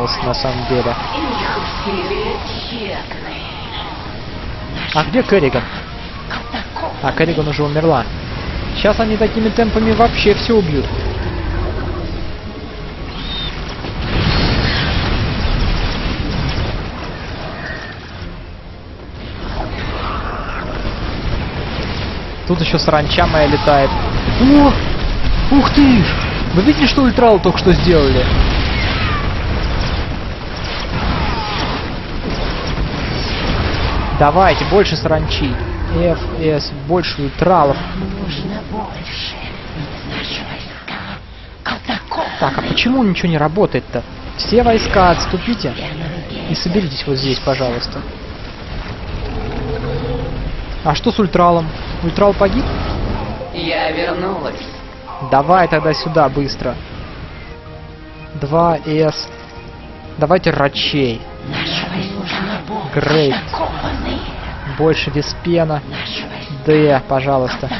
понравился на самом деле. А где Керриган? А, Керриган уже умерла. Сейчас они такими темпами вообще все убьют. Тут еще саранча моя летает. О! Ух ты! Вы видели, что ультрал только что сделали? Давайте, больше саранчи. ФС, больше ультралов. Нужно больше. Наши войска. Так, а почему ничего не работает-то? Все войска отступите и соберитесь вот здесь, пожалуйста. А что с ультралом? Ультрал погиб? Я вернулась. Давай тогда сюда быстро. 2С. Давайте рачей. Грейт. Больше Веспена. Д, пожалуйста.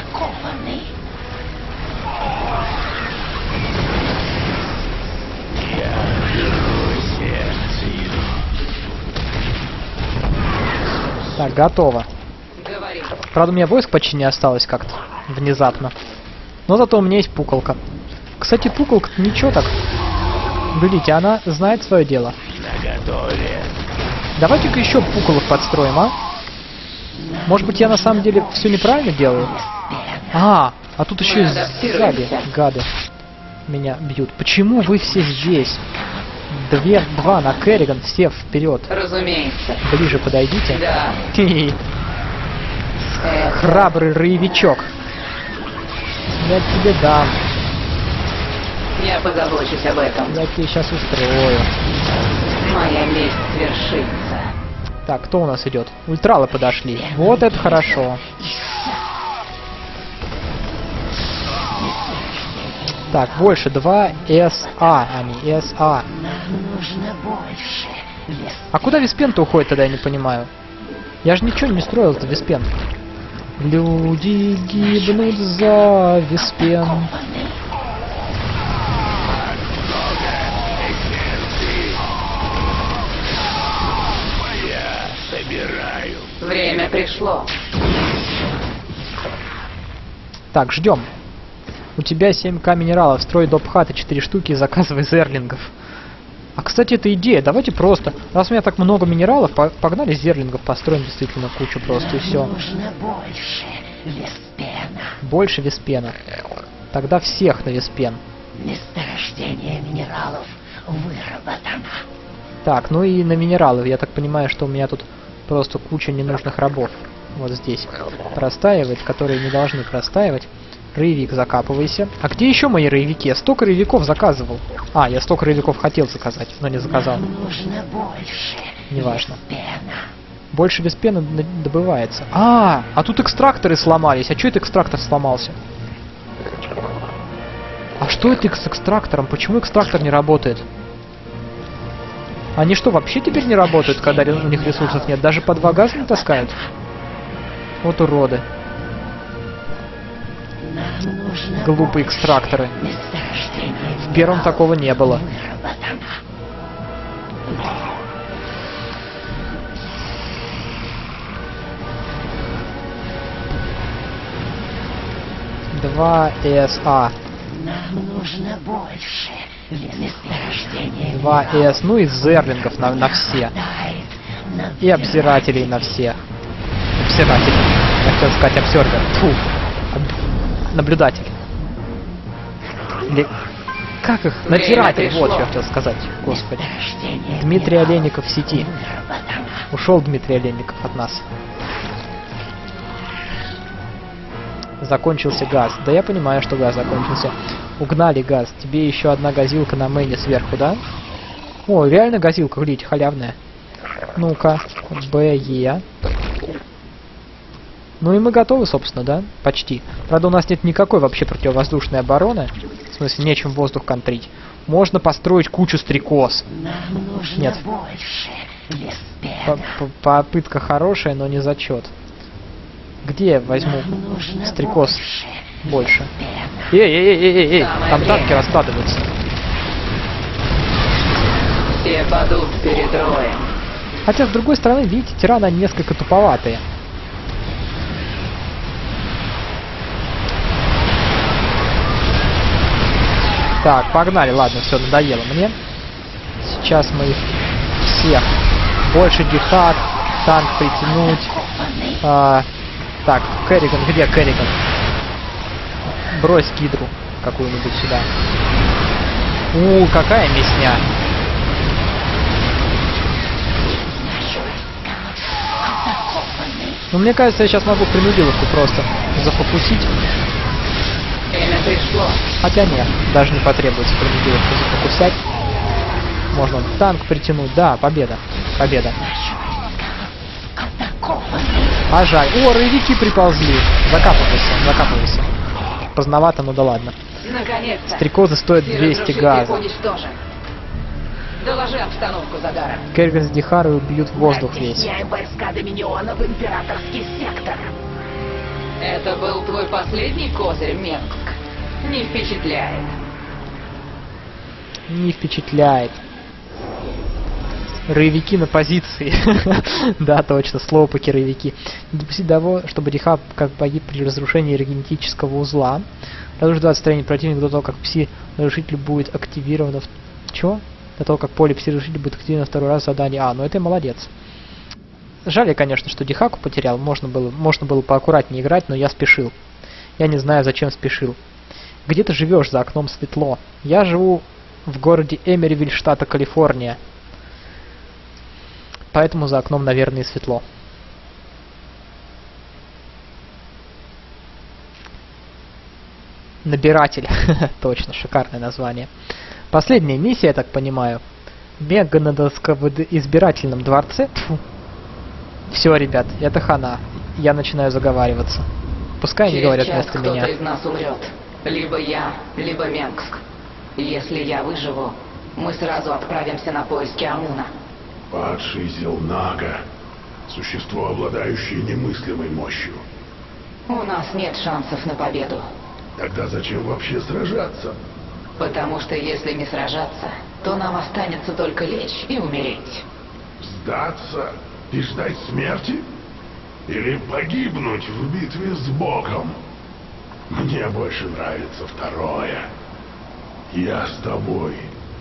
Так, готово. Правда, у меня войск почти не осталось как-то внезапно. Но зато у меня есть пуколка. Кстати, пуколка ничего так. Глядите, она знает свое дело. Давайте-ка еще пуколок подстроим, а? Может быть, я на самом деле все неправильно делаю? А тут еще и сзади гады меня бьют. Почему вы все здесь? Два на Керриган, все вперед. Разумеется. Ближе подойдите. Да. Храбрый роевичок. Я тебе дам. Я позабочусь об этом. Я тебе сейчас устрою. Моя месть свершится. Так, кто у нас идет? Ультралы подошли. Вот это хорошо. Так, больше 2 СА, они СА. Нам нужно больше. А куда Веспен-то уходит тогда, я не понимаю? Я же ничего не строил-то, Веспен. Люди гибнут за Веспен. Время пришло. Так, ждем. У тебя 7к минералов, строй допхаты 4 штуки и заказывай зерлингов. А, кстати, это идея. Давайте просто, раз у меня так много минералов, погнали зерлингов, построим действительно кучу просто, и все. Нужно больше Веспена. Больше Веспена. Тогда всех на Веспен. Месторождение минералов выработано. Так, ну и на минералы. Я так понимаю, что у меня тут просто куча ненужных рабов. Вот здесь. Простаивать, которые не должны простаивать. Роевик, закапывайся. А где еще мои роевики? Я столько роевиков заказывал. А, я столько роевиков хотел заказать, но не заказал. Нам нужно больше. Неважно. Веспена. Больше Веспена добывается. А тут экстракторы сломались. А что это экстрактор сломался? А что это с экстрактором? Почему экстрактор не работает? Они что, вообще теперь не работают, когда у них ресурсов нет? Даже по 2 газа не таскают? Вот уроды. Нам нужно Глупые экстракторы. месторождение В первом такого не было. выработано. 2 СА. Нам нужно больше месторождения 2 С. Ну и зерлингов на все. И обзирателей на все. Обзирателей. Я хотел сказать обсервер. Фу. Наблюдатель. Или... Как их? Надзиратель. Вот что я хотел сказать. Господи. Дмитрий Олейников в сети. Ушел Дмитрий Олейников от нас. Закончился газ. Да я понимаю, что газ закончился. Угнали газ. Тебе еще одна газилка на мэне сверху, да? О, реально газилка, глядите, халявная. Ну-ка. БЕ. Ну и мы готовы, собственно, да? Почти. Правда, у нас нет никакой вообще противовоздушной обороны. В смысле, нечем воздух контрить. Можно построить кучу стрекоз. Нет. Попытка хорошая, но не зачет. Где я возьму стрекоз больше? Эй, там танки раскладываются. Все пропадут перед роем. Хотя, с другой стороны, видите, тираны они несколько туповатые. Так, погнали, ладно, все, надоело мне. Сейчас мы их всех. Больше дихак, танк притянуть. Так, Керриган, где Керриган? Брось гидру какую-нибудь сюда. Какая мясня. Ну, мне кажется, я сейчас могу принудиловку просто зафокусить. Время пришло. Хотя нет, даже не потребуется принудиловку зафокусять. Можно танк притянуть. Да, победа. Победа. А жаль. О, рейвики приползли. Закапывайся, закапывайся. Поздновато, ну да ладно. Наконец-то. Стрекозы стоят 200 газа. Доложи обстановку, Задара. Керриган с Дихарой убьют в воздух весь. Оттесняем войска Доминиона в императорский сектор. Это был твой последний козырь, Менгск. Не впечатляет. Не впечатляет. Рейвики на позиции. Да, точно, слоупаки рейвики. Не допустить того, чтобы Дихар как погиб при разрушении энергетического узла. Разрушить 20 строений противника до того, как пси-разрушитель будет активировано в... Чё? До того, как поле пси-разрушителя будет активировано второй раз задание. Ну это молодец. Жаль, я, конечно, что Дихаку потерял. Можно было поаккуратнее играть, но я спешил. Я не знаю, зачем спешил. Где ты живешь? За окном светло. Я живу в городе Эмеривиль, штата Калифорния. Поэтому за окном, наверное, и светло. Набиратель. Точно, шикарное название. Последняя миссия, я так понимаю. В Меганодовско-избирательном дворце. Все, ребят, это хана. Я начинаю заговариваться. Пускай они говорят вместо меня. Через час кто-то из нас умрет. Либо я, либо Менгск. Если я выживу, мы сразу отправимся на поиски Амуна. Падший Зелнага. Существо, обладающее немыслимой мощью. У нас нет шансов на победу. Тогда зачем вообще сражаться? Потому что если не сражаться, то нам останется только лечь и умереть. Сдаться и ждать смерти? Или погибнуть в битве с Богом? Мне больше нравится второе. Я с тобой.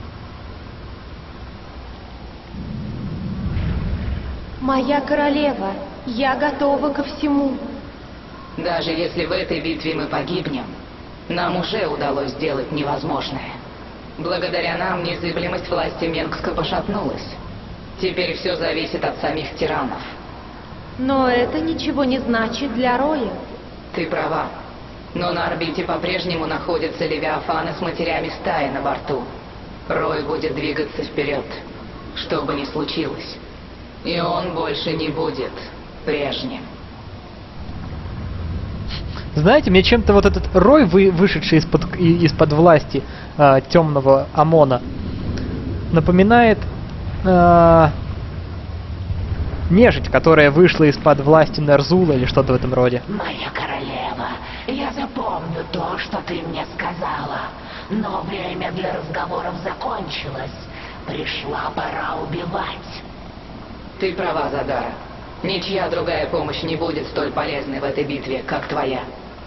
Моя королева, я готова ко всему. Даже если в этой битве мы погибнем, нам уже удалось сделать невозможное. Благодаря нам незыблемость власти Менгска пошатнулась. Теперь все зависит от самих тиранов. Но это ничего не значит для Роя. Ты права. Но на орбите по-прежнему находятся левиафаны с матерями стаи на борту. Рой будет двигаться вперед, что бы ни случилось. И он больше не будет прежним. Знаете, мне чем-то вот этот Рой, вышедший из-под власти темного Амона, напоминает нежить, которая вышла из-под власти Нерзула или что-то в этом роде. Моя королева, я запомню то, что ты мне сказала. Но время для разговоров закончилось. Пришла пора убивать. Ты права, Задара. Ничья другая помощь не будет столь полезной в этой битве, как твоя.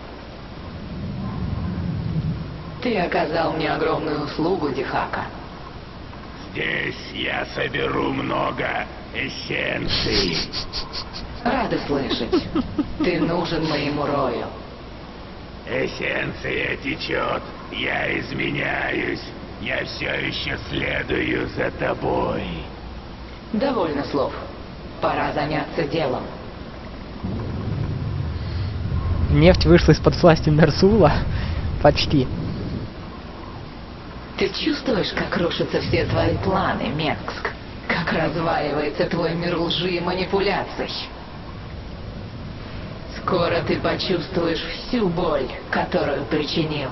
Ты оказал мне огромную услугу, Дихака. Здесь я соберу много эссенций. Рада слышать. Ты нужен моему Рою. Эссенция течет, я изменяюсь. Я все еще следую за тобой. Довольно слов. Пора заняться делом. Нефть вышла из-под власти Нерзула? Почти. Ты чувствуешь, как рушатся все твои планы, Менгск? Как разваливается твой мир лжи и манипуляций? Скоро ты почувствуешь всю боль, которую причинил.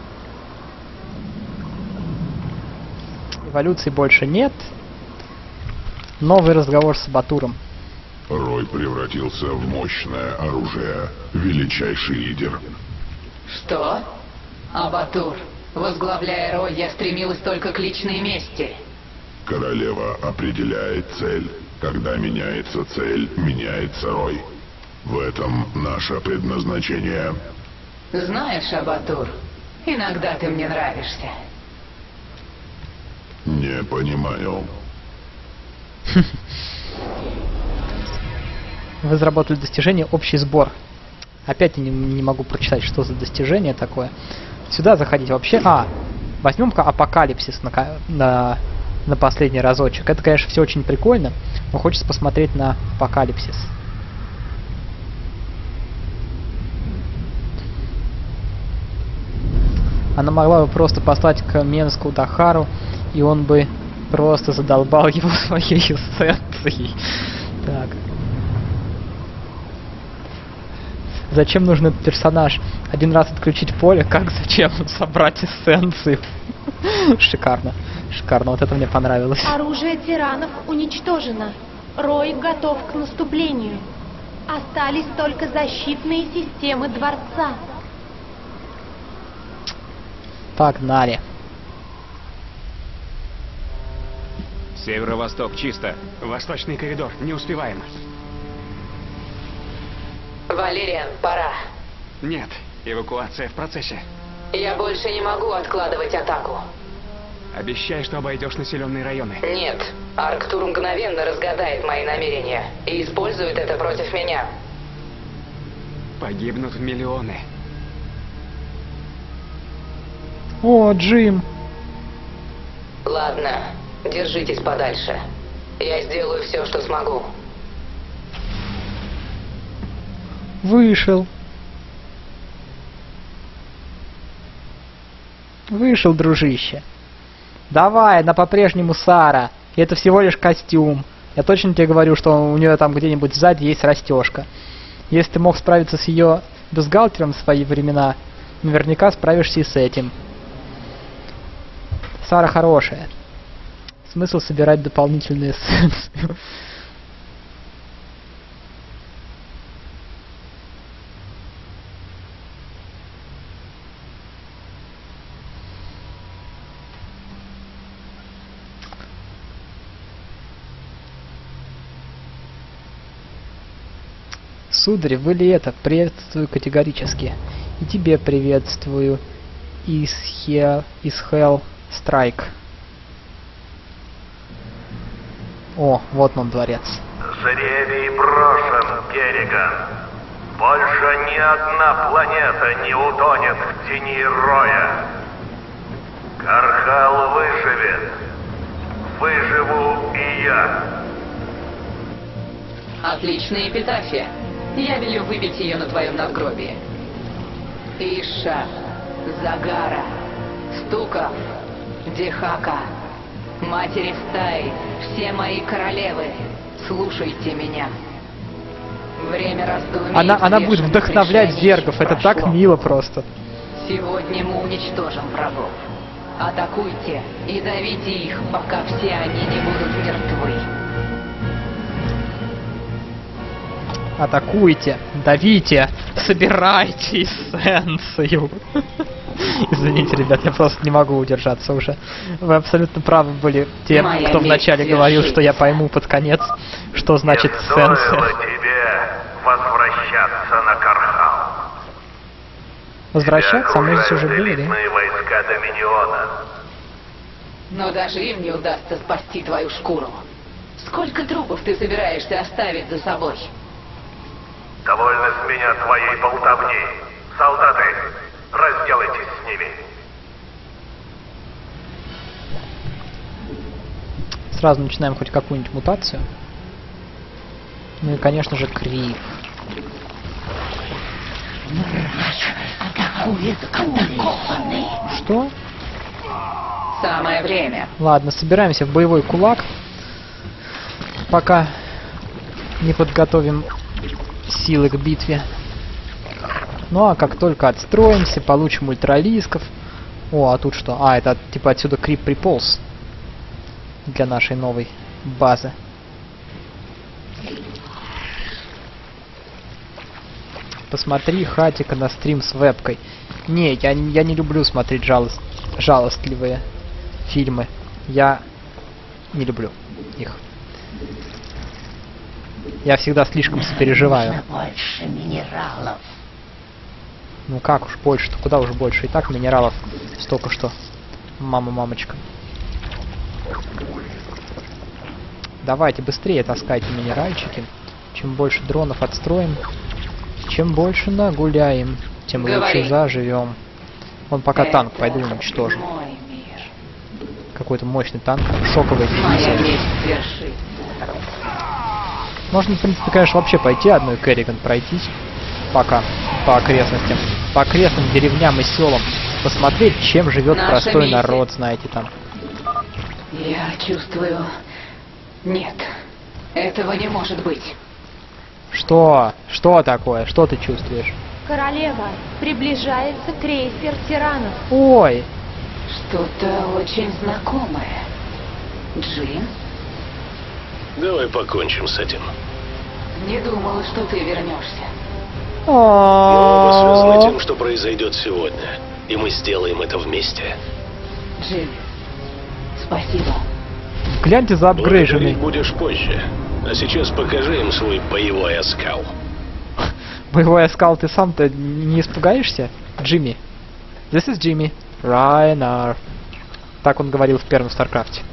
Эволюции больше нет. Новый разговор с Батуром. Рой превратился в мощное оружие, величайший лидер. Что? Абатур, возглавляя Рой, я стремилась только к личной мести. Королева определяет цель. Когда меняется цель, меняется рой. В этом наше предназначение. Знаешь, Абатур, иногда ты мне нравишься. Не понимаю. Вы заработали достижение «Общий сбор». Опять я не могу прочитать, что за достижение такое. Сюда заходить вообще... возьмем-ка Апокалипсис на последний разочек. Это, конечно, все очень прикольно, но хочется посмотреть на Апокалипсис. Она могла бы просто послать к Менску Дахару, и он бы просто задолбал его своей эссенцией. Так. Зачем нужен этот персонаж? Один раз отключить поле, как зачем собрать эссенцию? Шикарно. Шикарно, вот это мне понравилось. Оружие тиранов уничтожено. Рой готов к наступлению. Остались только защитные системы дворца. Погнали. Северо-восток чисто. Восточный коридор. Не успеваем. Валериан, пора. Нет, эвакуация в процессе. Я больше не могу откладывать атаку. Обещай, что обойдешь населенные районы. Нет, Арктур мгновенно разгадает мои намерения и использует это против меня. Погибнут миллионы. О, Джим. Ладно, держитесь подальше. Я сделаю все, что смогу. Вышел. Вышел, дружище. Давай, она по-прежнему Сара. И это всего лишь костюм. Я точно тебе говорю, что у нее там где-нибудь сзади есть расстежка. Если ты мог справиться с ее бюстгальтером в свои времена, наверняка справишься и с этим. Сара хорошая. Смысл собирать дополнительные эссенции. Сударь, вы ли это? Приветствую категорически. И тебе приветствую, Исхел Страйк. О, вот он, дворец. Жребий брошен, Керриган. Больше ни одна планета не утонет в тени Роя. Кархал выживет. Выживу и я. Отличная эпитафия. Я велю выбить ее на твоем надгробии. Иша, Загара, Стуков, Дихака, матери стаи, все мои королевы, слушайте меня. Время раздумий. Она будет вдохновлять зергов, это так мило просто. Сегодня мы уничтожим врагов. Атакуйте и давите их, пока все они не будут мертвы. Атакуйте, давите, собирайте эссенцию. Извините, ребят, я просто не могу удержаться уже. Вы абсолютно правы были те, кто вначале говорил, что я пойму под конец, что значит эссенция. Стоило тебе возвращаться на Кархал. Возвращаться? А мы здесь уже были, да? Элитные войска Доминиона. Но даже им не удастся спасти твою шкуру. Сколько трупов ты собираешься оставить за собой? Довольно с меня твоей болтовни. Солдаты, разделайтесь с ними. Сразу начинаем хоть какую-нибудь мутацию. Ну и, конечно же, Крив. Что? Самое время. Ладно, собираемся в боевой кулак. Пока не подготовим силы к битве. Ну а как только отстроимся, получим ультралисков. О, а тут что? А, это типа отсюда Крип приполз. Для нашей новой базы. Посмотри, Хатика, на стрим с вебкой. Не, я не люблю смотреть жалостливые фильмы. Я Не люблю их. Я всегда слишком сопереживаю. Нужно больше минералов. Ну как уж больше-то, куда уж больше. И так минералов столько что. Мама-мамочка. Давайте быстрее таскайте минеральчики. Чем больше дронов отстроим, чем больше нагуляем, тем лучше заживем. Вон пока танк пойду уничтожу. Мой мир. Какой-то мощный танк, шоковый. Моя месть свершится. Можно, в принципе, конечно, вообще пойти одной Керриган пройтись. Пока. По окрестностям. По окрестным деревням и селам. Посмотреть, чем живет Наша простой миссия. народ, знаете, там. Я чувствую... Нет. Этого не может быть. Что? Что такое? Что ты чувствуешь? Королева, приближается крейсер тиранов. Ой! Что-то очень знакомое. Джин? Давай покончим с этим. Не думала, что ты вернешься. Мы оба связаны тем, что произойдет сегодня. И мы сделаем это вместе. Джин, спасибо. Гляньте за апгрейженный. Благодарить будешь позже. А сейчас покажи им свой боевой оскал. Боевой оскал, ты сам-то не испугаешься? Джимми. This is Jimmy. Райнар. Так он говорил в первом Старкрафте.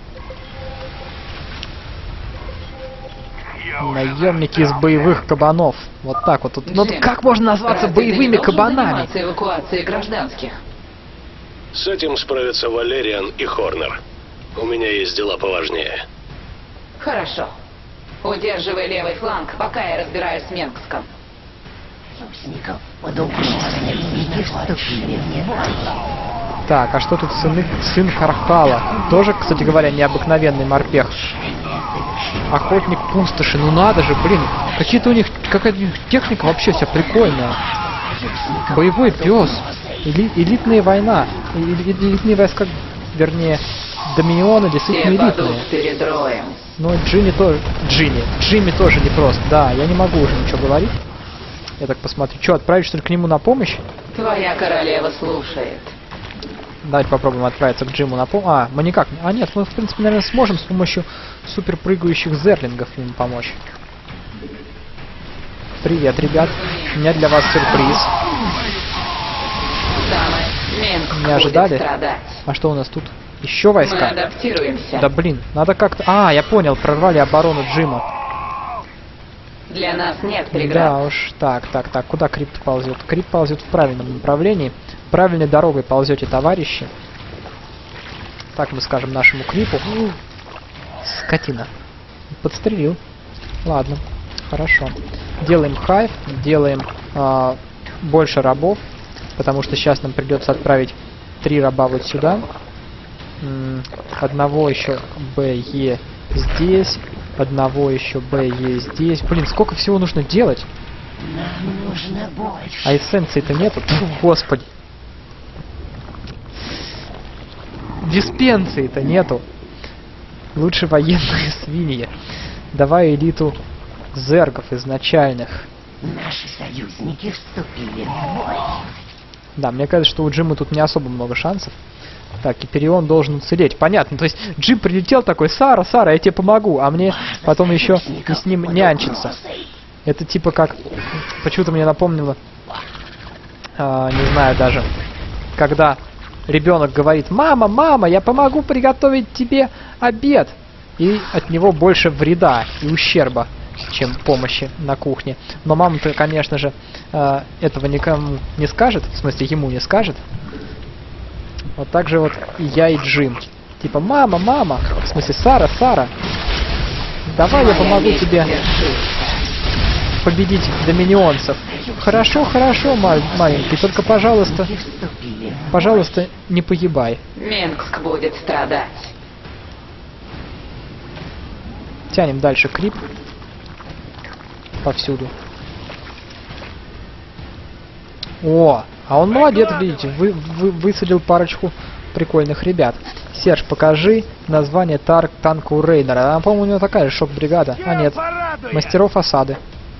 Наемники из боевых кабанов. Вот так вот. Ну Джин, как можно назваться разве ты боевыми не должен кабанами? заниматься эвакуацией гражданских? С этим справятся Валериан и Хорнер. У меня есть дела поважнее. Хорошо. Удерживай левый фланг, пока я разбираюсь с Менгском. Союзников под угрозой не вступили в небо. Так, а что тут сын Хархала? Тоже, кстати говоря, необыкновенный морпех. Охотник пустоши, ну надо же, блин. Какая-то у них техника вообще вся прикольная. Боевой пес. Элитная война. Элитные войска, вернее, доминионы действительно Все падут элитные. перед роем. Но Джимми тоже непрост. Да, я не могу уже ничего говорить. Я так посмотрю. Что, отправить что ли к нему на помощь? Твоя королева слушает. Давайте попробуем отправиться к Джиму на помощь. А, мы никак. А нет, мы в принципе, наверное, сможем с помощью супер прыгающих зерлингов им помочь. Привет, ребят. У меня для вас сюрприз. Дамы, Менгск Не ожидали? будет страдать. А что у нас тут? Еще Мы войска? адаптируемся. Да блин, надо как-то... А, я понял, прорвали оборону Джима. Для нас нет Да преград. уж, так, куда Крипт ползет? Крипт ползет в правильном направлении. Правильной дорогой ползете, товарищи. Так мы скажем нашему Крипу. Скотина. Подстрелил. Ладно, хорошо. Делаем хайв, делаем больше рабов, потому что сейчас нам придется отправить 3 раба вот сюда. Одного еще БЕ здесь. Одного еще БЕ здесь. Блин, сколько всего нужно делать? Нам нужно больше. А эссенции-то нету? Фу, господи. Диспенсии-то нету. Лучше военные свиньи. Давай элиту зергов изначальных. Наши союзники вступили в бой. Да, мне кажется, что у Джима тут не особо много шансов. Так, Киперион должен уцелеть. Понятно, то есть Джим прилетел такой: Сара, я тебе помогу, а мне потом еще и с ним нянчиться. Это типа как... Почему-то мне напомнило... не знаю даже. Когда ребенок говорит: мама, я помогу приготовить тебе обед. И от него больше вреда и ущерба, чем помощи на кухне. Но мама-то, конечно же, этого никому не скажет. В смысле, ему не скажет. Вот так же вот и я, и Джим. Типа: мама, в смысле, Сара, давай я помогу тебе победить доминионцев. Хорошо, маленький, только, пожалуйста, не погибай. Менгск будет страдать. Тянем дальше Крип. Повсюду. О, а он молодец, видите, высадил парочку прикольных ребят. Серж, покажи название танка у Рейнера. Она, по-моему, у него такая же шок-бригада. А нет, мастеров осады.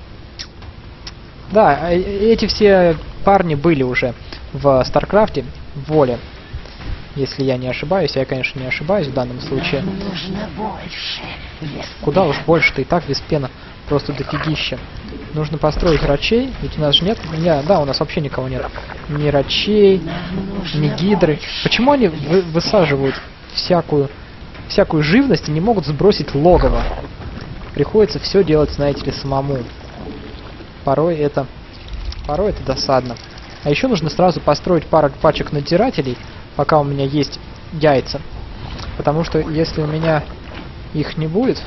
Да, эти все парни были уже в Старкрафте, в Воле. Если я не ошибаюсь, я, конечно, не ошибаюсь в данном случае. Нужно больше. Куда уж больше-то, и так Веспена просто дофигища. Нужно построить рачей, ведь у нас же нет... Да, у нас вообще никого нет. Ни рачей, ни гидры. Почему они высаживают всякую живность и не могут сбросить логово? Приходится все делать, знаете ли, самому. Порой это досадно. А еще нужно сразу построить пару пачек надзирателей, пока у меня есть яйца. Потому что если у меня их не будет,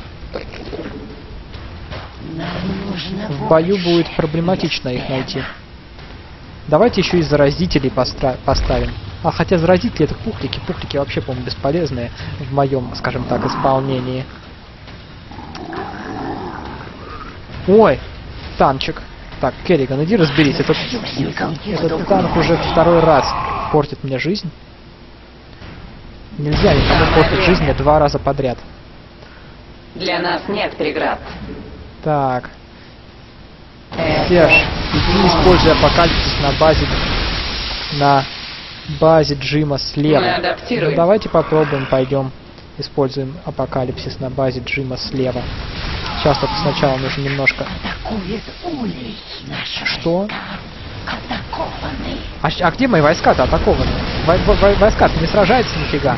в бою будет проблематично их найти. Давайте еще и заразителей поставим. А хотя заразители это пухлики. Пухлики вообще, по-моему, бесполезные в моем, скажем так, исполнении. Ой, танчик. Так, Керриган, иди разберись. Этот танк уже второй раз портит мне жизнь. Нельзя никому портить жизнь 2 раза подряд. Для нас нет преград. Так. Серж, иди используй апокалипсис на базе Джима слева. Мы адаптируем. Ну, давайте попробуем, пойдем. Используем апокалипсис на базе Джима слева. Сейчас только сначала нужно немножко... Что? А где мои войска-то атакованы? Войска-то не сражаются нифига.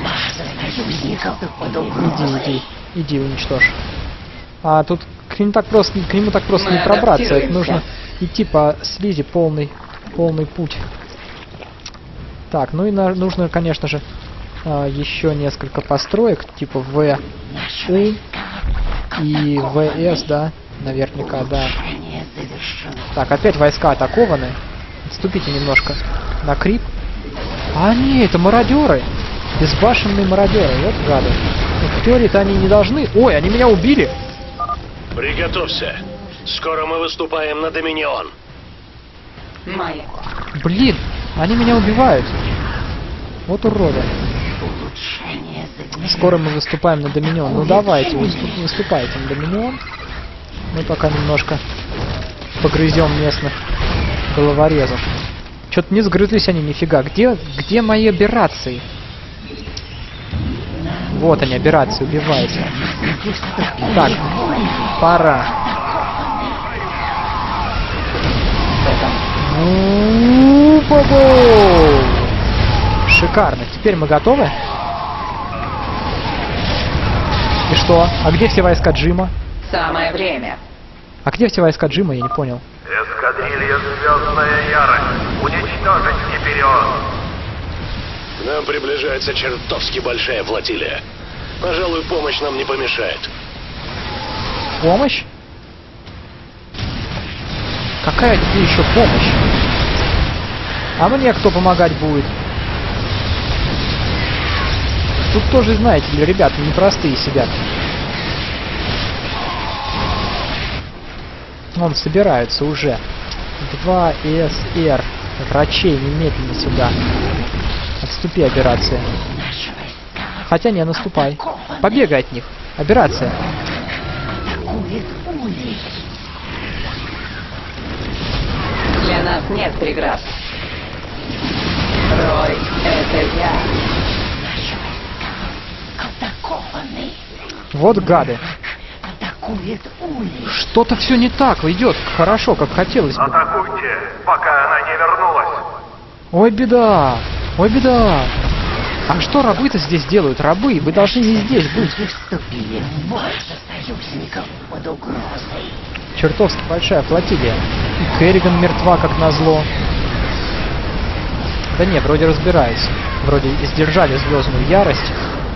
Иди, уничтожь. А тут к нему так просто не пробраться. Это нужно идти по слизи полный путь. Так, ну и нужно, конечно же, еще несколько построек, типа ВУ и ВС, да, наверняка, да. Так, опять войска атакованы. Отступите немножко на крип. А, не, это мародеры. Безбашенные мародеры, вот гады. Ну, в теории-то они не должны... Ой, они меня убили! Приготовься. Скоро мы выступаем на Доминион. Майя. Блин, они меня убивают. Вот уроды. Скоро мы выступаем на Доминион. Ну давайте, выступайте на Доминион. Мы пока немножко погрызем местных головорезов. Что-то не сгрызлись они нифига. Где мои операции? Вот они, операции, убивайте. Так, пора. Шикарно. Теперь мы готовы? И что? А где все войска Джима? Самое время. А где все войска Джима? Я не понял. Эскадрилья «Звездная ярость». Уничтожить Гиперион. К нам приближается чертовски большая флотилия. Пожалуй, помощь нам не помешает. Помощь? Какая тебе еще помощь? А мне кто помогать будет? Тут тоже, знаете ли, ребята непростые сидят. Вон, собираются уже. 2 СР. Врачей немедленно сюда. Отступи, операция. Хотя не, наступай. Побегай от них. Операция. Для нас нет преград. Рой, это я. Вот гады. Что-то все не так идет. Хорошо, как хотелось бы. Атакуйте, пока она не вернулась. Ой, беда. Ой, беда. А что рабы-то здесь делают? Рабы, вы должны не здесь быть. Чертовски большая флотилия. И Керриган мертва, как назло. Да не, вроде разбираются. Вроде сдержали звездную ярость.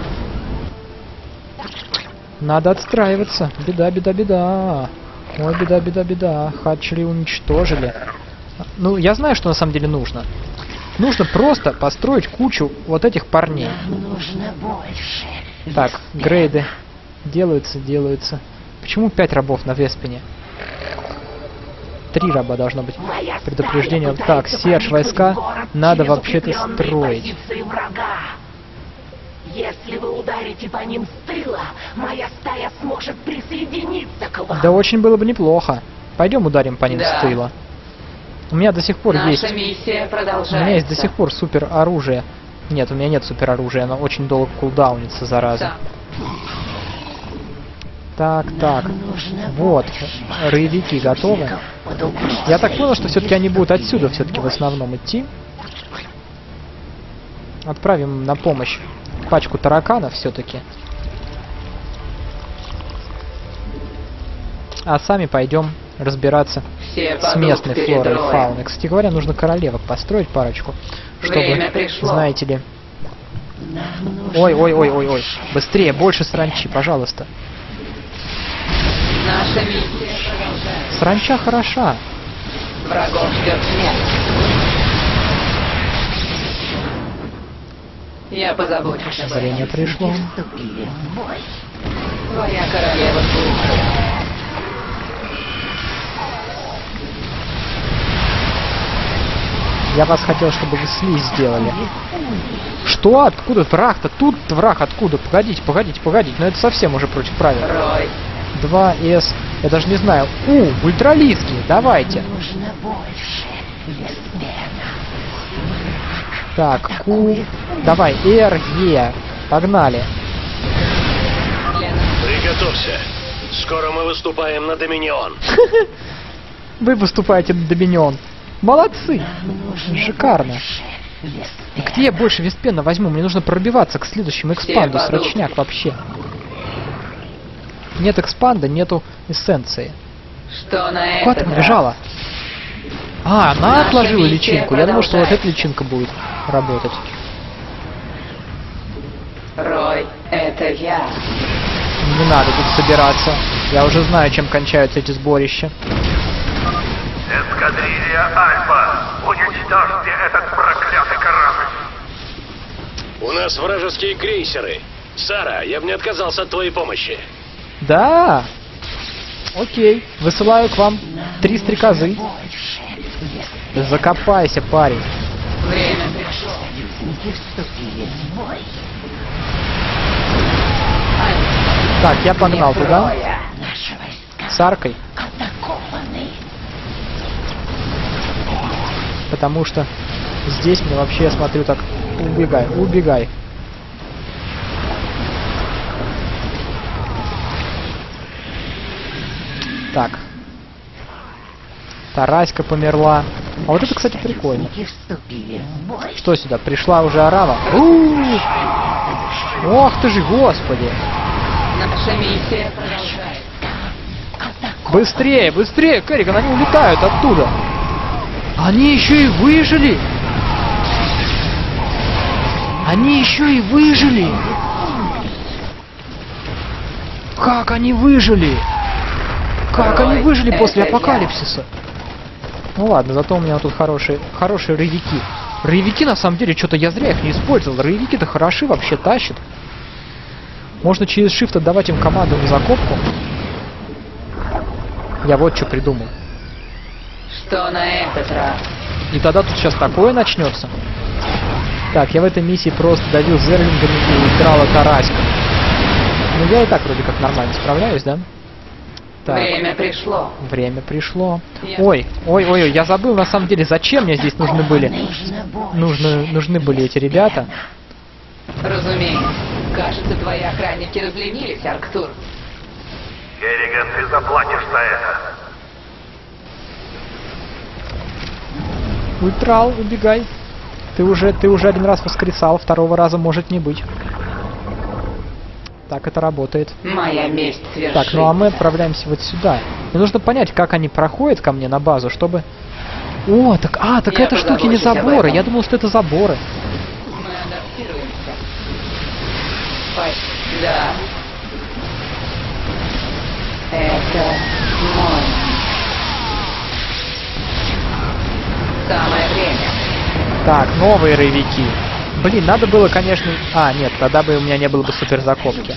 Надо отстраиваться. Беда, беда, беда. Ой, беда, беда, беда. Хатчери уничтожили. Ну, я знаю, что на самом деле нужно. Нужно просто построить кучу вот этих парней. Нужно больше. Так, грейды. Делаются. Почему 5 рабов на Веспене? 3 раба должно быть. Предупреждение. Так, Серж, войска надо вообще-то строить. Если вы ударите по ним с тыла, моя стая сможет присоединиться к вам. Да очень было бы неплохо. Пойдем ударим по ним с тыла. У меня до сих пор Наша есть... миссия У продолжается. меня есть до сих пор супер оружие. Нет, у меня нет супероружия, оно очень долго кулдаунится, зараза. Так, так. Вот, роевики готовы. Я так понял, что все-таки они будут отсюда все-таки в основном идти. Отправим на помощь пачку тараканов все-таки. А сами пойдем разбираться с местной флорой и фауной. Кстати говоря, нужно королевок построить парочку, чтобы, знаете ли... Ой. Быстрее, больше саранчи, пожалуйста. Наша миссия продолжается. Саранча хороша. Врагов ждет смерть. Я позабочусь об Зрение этом. пришло. Твоя королева слушает. Я вас хотел, чтобы вы слизь сделали. Что? Откуда враг-то? Тут враг откуда? Погодите. Но это совсем уже против правил. Рой. 2С. Я даже не знаю. Ультралиски. Давайте. Так, Q. Давай, R, E. Погнали. Приготовься. Скоро мы выступаем на Доминион. Вы выступаете на Доминион. Молодцы. Шикарно. Где я больше Вестпена возьму? Мне нужно пробиваться к следующему экспанду. Срочняк вообще. Нет экспанда, нету эссенции. Что на Куда этот ты раз? бежала? А, она Наша отложила миссия личинку. Я думал, что вот эта продолжается. личинка будет работать. Рой, это я. Не надо тут собираться. Я уже знаю, чем кончаются эти сборища. Эскадрилья Альфа, уничтожьте этот проклятый корабль. У нас вражеские крейсеры. Сара, я бы не отказался от твоей помощи. Да. Окей. Высылаю к вам 3 стрекозы. Закопайся, парень. Время пришло. Так, я погнал туда. Роя. С аркой. Потому что здесь мне вообще, я смотрю, так... Убегай. Так. Тараська померла. А вот это, кстати, прикольно. Что сюда? Пришла уже Арава? Ох ты же, господи! Наша миссия продолжается. Быстрее, Керриган, они улетают оттуда. Они еще и выжили. Как они выжили? После апокалипсиса? Ну ладно, зато у меня тут хорошие роевики. Роевики, на самом деле, что-то я зря их не использовал. Роевики-то хороши, вообще тащат. Можно через shift отдавать им команду на закопку. Я вот что придумал. Что на этот раз? И тогда тут сейчас такое начнется. Так, я в этой миссии просто давил зерлингами и играла тараська. Ну я и так вроде как нормально справляюсь, да? Так. Время пришло. Время пришло. Ой, я забыл на самом деле, зачем мне здесь нужны были эти ребята. Разумеется. Кажется, твои охранники разленились, Арктур. Керриган, ты заплатишь за это. Ультрал, убегай. Ты уже один раз воскресал, второго раза может не быть. Так это работает. Моя месть свершится. Так, ну а мы отправляемся вот сюда. Мне нужно понять, как они проходят ко мне на базу, чтобы... О, так Я это штуки не позабочусь об заборы. этом. Я думал, что это заборы. Мы адаптируемся. Да. Это мой. Самое время. Так, новые роевики. Блин, надо было, конечно... А, нет, тогда бы у меня не было бы суперзакопки.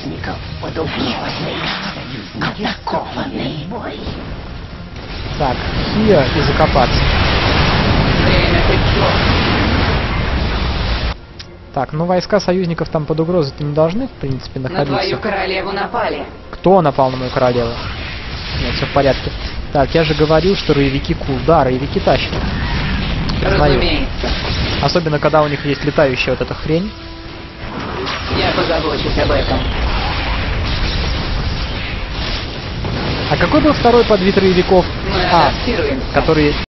Так, here и закопаться. Время пришло. Так, ну войска союзников там под угрозой-то не должны, в принципе, На находиться. твою королеву напали. Кто напал на мою королеву? Нет, все в порядке. Так, я же говорил, что роевики кул. Да, роевики тащат. Признаю. Разумеется. Особенно, когда у них есть летающая вот эта хрень. Я позабочусь об этом. А какой был второй подвид роевиков? Мы адаптируемся. Который